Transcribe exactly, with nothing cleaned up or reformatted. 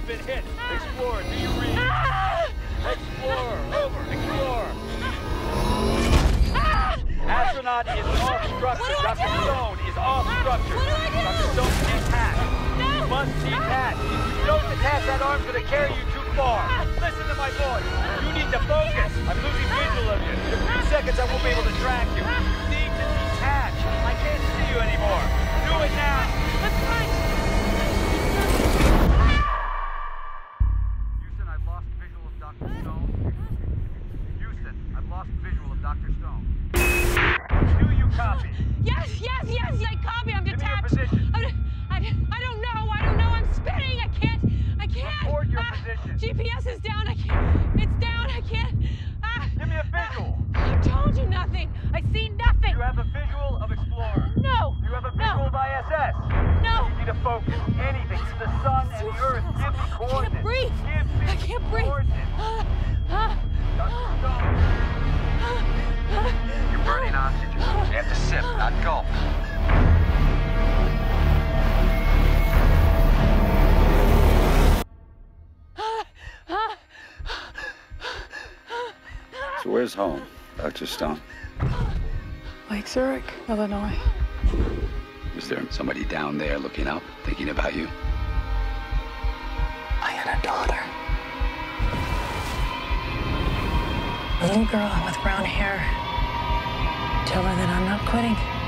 been hit. Explore. Do you read? Ah! Explore. Over. Explore. Ah! Astronaut is off structure. Doctor Stone is off structure. What do I do? Doctor Stone detach. No. You must detach. If you don't detach, that arm's going to carry you too far. Listen to my voice. You need to focus. I'm losing visual of you. In a few seconds, I won't be able to track you. You need to detach. I can't see you anymore. Do it now. That's fine. Houston, I've lost visual of Doctor Stone. Houston, I've lost visual of Doctor Stone. Do you copy? Yes, yes, yes, I copy. I'm Give detached. me your position. I'm, I, I don't know. I don't know. I'm spinning. I can't. I can't. Report your Ah, position. G P S is down. I can't. It's down. I can't. Ah, Give me a visual. ah, I told you nothing. I see nothing. You have a visual of Explorer. No. You have a No. visual of I S S. No. You need to focus. Anything. The sun and the earth. Give me I coordinates. can't breathe. Give me I can't breathe. coordinates. Ah, ah, Doctor Stone. ah, ah. You're burning oxygen. You have to sip, not gulp. So where's home, Doctor Stone? Lake Zurich, Illinois. Is there somebody down there looking up, thinking about you? I had a daughter. A little girl with brown hair. Tell her that I'm not quitting.